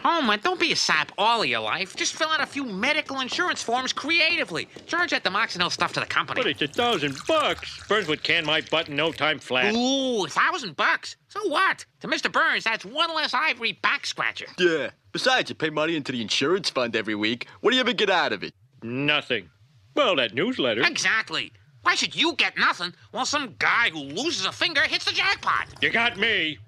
Homer, don't be a sap all of your life. Just fill out a few medical insurance forms creatively. Charge that Dimoxinil stuff to the company. But it's $1,000. Burns would can my butt in no time flat. Ooh, $1,000? So what? To Mr. Burns, that's one less ivory back scratcher. Yeah. Besides, you pay money into the insurance fund every week. What do you ever get out of it? Nothing. Well, that newsletter. Exactly. Why should you get nothing while some guy who loses a finger hits the jackpot? You got me.